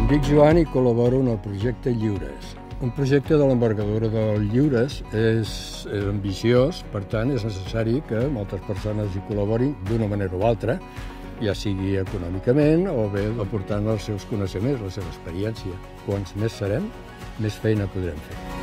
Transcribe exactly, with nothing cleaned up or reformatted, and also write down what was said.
Em dic Joan i col·laboro en el Projecte Lliures. Un projecte de l'envergadura del Lliures és, és ambiciós, per tant és necessari que moltes persones hi col·laborin d'una manera o altra, ja sigui econòmicament o bé aportant els seus coneixements, la seva experiència. Quants més serem, més feina podrem fer.